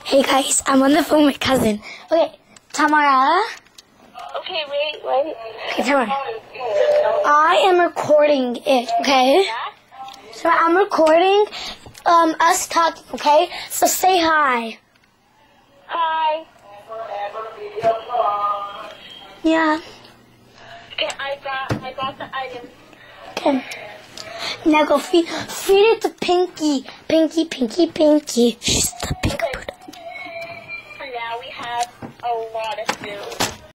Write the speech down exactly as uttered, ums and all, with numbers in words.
Hey guys, I'm on the phone with cousin. Okay, Tamara. Okay, wait, wait. Okay, Tamara. I am recording it, okay? So I'm recording um us talking, okay? So say hi. Hi. Yeah. Okay, I got, I got the item. Okay. Now go feed, feed it to Pinky. Pinky, Pinky, Pinky. She's the pink bird. For now, we have a lot of food.